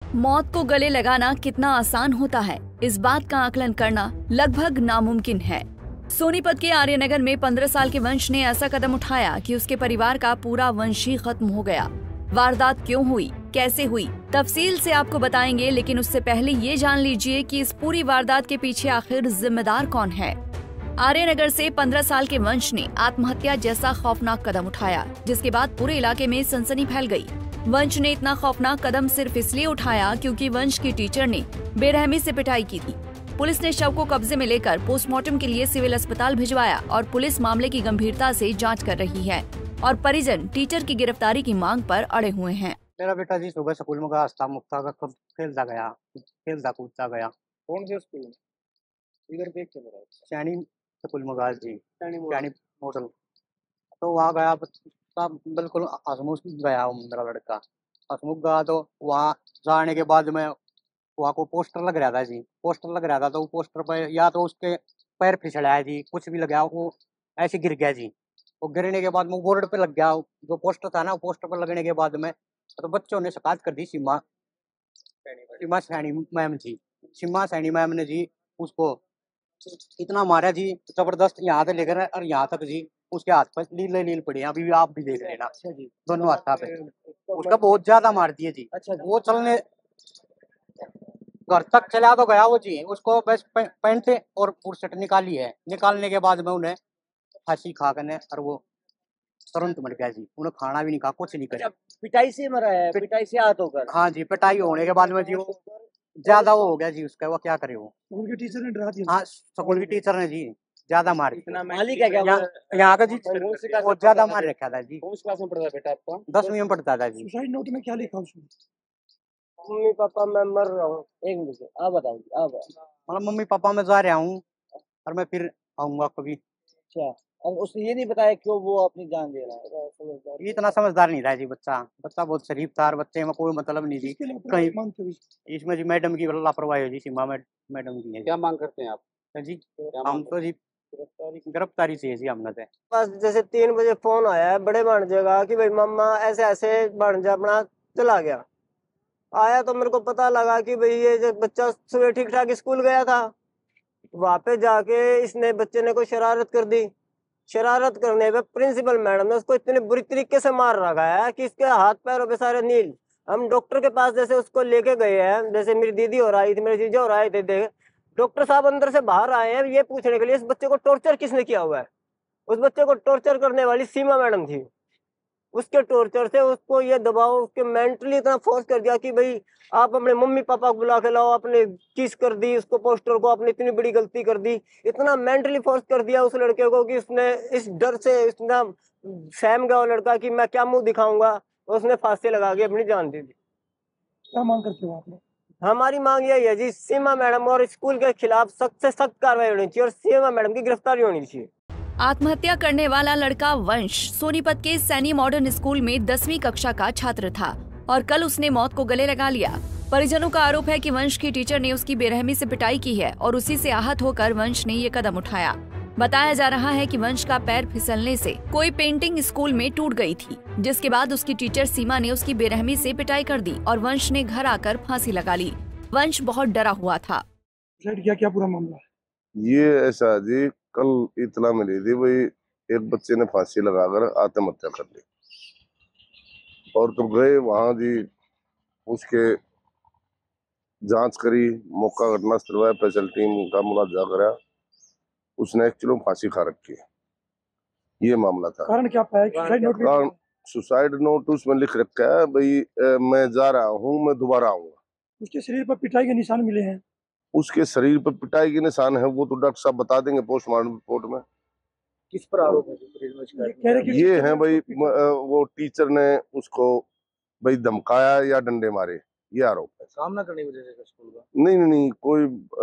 मौत को गले लगाना कितना आसान होता है, इस बात का आकलन करना लगभग नामुमकिन है। सोनीपत के आर्यनगर में 15 साल के वंश ने ऐसा कदम उठाया कि उसके परिवार का पूरा वंश ही खत्म हो गया। वारदात क्यों हुई, कैसे हुई, तफसील से आपको बताएंगे, लेकिन उससे पहले ये जान लीजिए कि इस पूरी वारदात के पीछे आखिर जिम्मेदार कौन है। आर्यनगर से 15 साल के वंश ने आत्महत्या जैसा खौफनाक कदम उठाया, जिसके बाद पूरे इलाके में सनसनी फैल गई। वंश ने इतना खौफनाक कदम सिर्फ इसलिए उठाया क्योंकि वंश की टीचर ने बेरहमी से पिटाई की थी। पुलिस ने शव को कब्जे में लेकर पोस्टमार्टम के लिए सिविल अस्पताल भिजवाया और पुलिस मामले की गंभीरता से जांच कर रही है और परिजन टीचर की गिरफ्तारी की मांग पर अड़े हुए हैं। मेरा बेटा जी सुबह स्कूल में गया, हंसता मुक्ता का कब खेलता कूदता गया। कौन से स्कूल में? इधर देख के मेरा सैनी स्कूल में गया जी, सैनी मॉडल। तो वहाँ गया, सब बिल्कुल हसमुख गया मेरा लड़का। हसमुख गया तो वहाँ जाने के बाद में वहाँ को पोस्टर लग रहा था जी, पोस्टर लग रहा था। तो वो पोस्टर पर या तो उसके पैर फिसला है जी, कुछ भी लग गया, वो ऐसे गिर गया जी। वो गिरने के बाद में बोर्ड पे लग गया, जो पोस्टर था ना, वो पोस्टर पर लगने के बाद में तो बच्चों ने शिकायत कर दी सीमा सैनी मैम जी। सीमा सैनी मैम ने जी उसको इतना मारा जी, जबरदस्त, यहाँ से लेकर और यहाँ तक जी उसके हाथ पर लील पड़ी है, अभी भी आप भी देख लेना। अच्छा जी, दोनों हाथ पे उसका बहुत ज्यादा मार दिए जी। अच्छा जी। वो चलने घर तक चला तो गया वो जी, उसको बस पैंट और फुर्सट निकाली है। निकालने के बाद में उन्हें फांसी खा कर और वो तुरंत मर गया जी। उन्हें खाना भी नहीं खा, कुछ नहीं कर। पिटाई से मरा है? पिटाई से आहत होकर? हाँ जी, पिटाई होने के बाद में जी वो ज्यादा वो हो गया जी उसका, वो क्या करे। वो स्कूल के टीचर ने डरा दिया? हाँ, स्कूल की टीचर ने जी ज्यादा मार दिया। मालिक है क्या यहाँ का जी? वो ज्यादा मार रखा था जी। कौन सी क्लास में पढ़ता है बेटा आपका? 10वीं में पढ़ता था जी। सुसाइड नोट में क्या लिखा उसमें? मम्मी पापा मैं मर रहा हूँ। एक मिनट से आप बताइए। आप मतलब मम्मी पापा मैं जा रहा हूँ और मैं फिर आऊंगा कभी। अच्छा, अब उसने ये नहीं बताया क्यों वो अपनी जान दे रहा है? इतना समझदार नहीं था जी बच्चा बहुत शरीफ था। बच्चे में कोई मतलब नहीं थी कहीं। इसमें जी मैडम की लापरवाही हो जी, सीमा मैडम की है। क्या मांग करते हैं आप जी? हम तो जी गिरफ्तारी चाहिए जी हमने से। बस जैसे 3 बजे फोन आया है बड़े भांजे का कि भाई मम्मा ऐसे ऐसे भांजा अपना चला गया। आया तो मेरे को पता लगा कि भाई ये जो बच्चा सुबह ठीक ठाक स्कूल गया था, वहाँ पे जाके इसने बच्चे ने कोई शरारत कर दी। शरारत करने पे प्रिंसिपल मैडम ने उसको इतनी बुरी तरीके से मार रखा है कि इसके हाथ पैरों पे सारे नील। हम डॉक्टर के पास जैसे उसको लेके गए हैं, जैसे मेरी दीदी और आई थी, मेरे जीजा और आए थे, देख डॉक्टर साहब अंदर से बाहर आए हैं ये पूछने के लिए इस बच्चे को टॉर्चर किसने किया हुआ है। उस बच्चे को टॉर्चर करने वाली सीमा मैडम थी। उसके टॉर्चर से उसको ये दबाव, उसके मेंटली इतना फोर्स कर दिया कि भाई आप अपने मम्मी पापा को बुला के लाओ। आपने किस कर दी उसको, पोस्टर को, आपने इतनी बड़ी गलती कर दी। इतना मेंटली फोर्स कर दिया उस लड़के को कि उसने इस डर से इतना सहम गया वो लड़का कि मैं क्या मुंह दिखाऊंगा। उसने फांसी लगा के अपनी जान दे दी। क्या मांग करते हो आपने? हमारी मांग यही है जी, सीमा मैडम और स्कूल के खिलाफ सख्त से सख्त कार्रवाई होनी चाहिए और सीमा मैडम की गिरफ्तारी होनी चाहिए। आत्महत्या करने वाला लड़का वंश सोनीपत के सैनी मॉडर्न स्कूल में 10वीं कक्षा का छात्र था और कल उसने मौत को गले लगा लिया। परिजनों का आरोप है कि वंश की टीचर ने उसकी बेरहमी से पिटाई की है और उसी से आहत होकर वंश ने ये कदम उठाया। बताया जा रहा है कि वंश का पैर फिसलने से कोई पेंटिंग स्कूल में टूट गई थी, जिसके बाद उसकी टीचर सीमा ने उसकी बेरहमी से पिटाई कर दी और वंश ने घर आकर फांसी लगा ली। वंश बहुत डरा हुआ था। क्या पूरा मामला है? ये ऐसा जी, कल इतला मिली थी भाई एक बच्चे ने फांसी लगाकर आत्महत्या कर ली और तो गए वहां जी, उसके जांच करी, मौका घटनास्थल पर स्पेशल टीम का मुलाजा करा, उसने एक्चुअली फांसी खा रखी है। ये मामला था। कारण क्या पाया? कारण सुसाइड नोट उसमें लिख रखा है भाई मैं जा रहा हूँ, मैं दोबारा आऊंगा। उसके शरीर पर पिटाई के निशान मिले हैं। उसके शरीर पर पिटाई के निशान है, वो तो डॉक्टर साहब बता देंगे पोस्टमार्टम रिपोर्ट में। किस पर आरोप है? ये है भाई वो टीचर ने उसको भाई धमकाया या डंडे मारे, ये आरोप है। सामना करने की वजह से स्कूल का? नहीं, कोई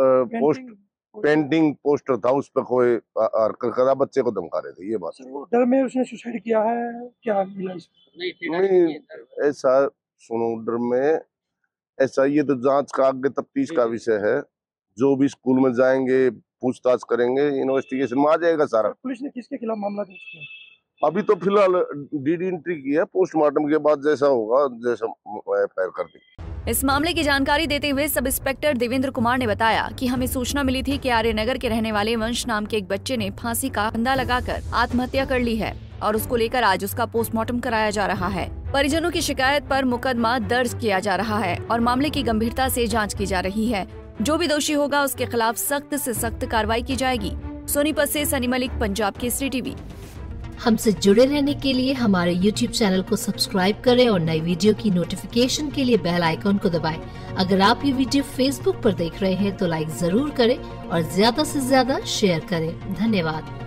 पेंटिंग पोस्टर था, उस पर कोई हरकत करा, बच्चे को धमका रहे थे, ये बात। डर में उसने सुसाइड किया है, क्या मिला इसमें? नहीं ऐसा सुनो, डर में ऐसा, ये तो जांच का आगे तफ्तीश का विषय है। जो भी स्कूल में जाएंगे पूछताछ करेंगे, इन्वेस्टिगेशन में आ जाएगा सारा। पुलिस ने किसके खिलाफ मामला दर्ज किया? अभी तो फिलहाल डीडी एंट्री की है, पोस्टमार्टम के बाद जैसा होगा जैसा एफआईआर कर दी। इस मामले की जानकारी देते हुए सब इंस्पेक्टर देवेंद्र कुमार ने बताया कि हमें सूचना मिली थी कि आर्यनगर के रहने वाले वंश नाम के एक बच्चे ने फांसी का फंदा लगाकर आत्महत्या कर ली है और उसको लेकर आज उसका पोस्टमार्टम कराया जा रहा है। परिजनों की शिकायत पर मुकदमा दर्ज किया जा रहा है और मामले की गंभीरता से जांच की जा रही है। जो भी दोषी होगा उसके खिलाफ सख्त से सख्त कार्रवाई की जाएगी। सोनीपत से सनी मलिक, पंजाब केसरी टीवी। हमसे जुड़े रहने के लिए हमारे YouTube चैनल को सब्सक्राइब करें और नई वीडियो की नोटिफिकेशन के लिए बेल आइकॉन को दबाएं। अगर आप ये वीडियो Facebook पर देख रहे हैं तो लाइक जरूर करें और ज्यादा से ज्यादा शेयर करें। धन्यवाद।